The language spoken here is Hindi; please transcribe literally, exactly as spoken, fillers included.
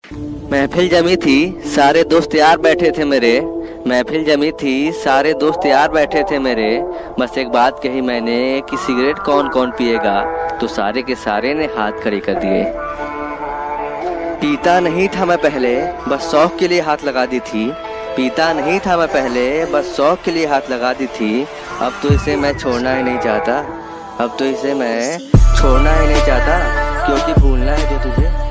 महफिल जमी थी, सारे दोस्त यार बैठे थे मेरे। महफिल जमी थी, सारे दोस्त यार बैठे थे मेरे। बस एक बात कही मैंने कि सिगरेट कौन कौन पिएगा, तो सारे के सारे ने हाथ खड़े कर दिए। पीता नहीं था मैं पहले, बस शौक के लिए हाथ लगा दी थी। पीता नहीं था मैं पहले, बस शौक के लिए हाथ लगा दी थी। अब तो इसे मैं छोड़ना ही नहीं चाहता। अब तो इसे मैं छोड़ना ही नहीं चाहता, क्योंकि भूलना है जो तुझे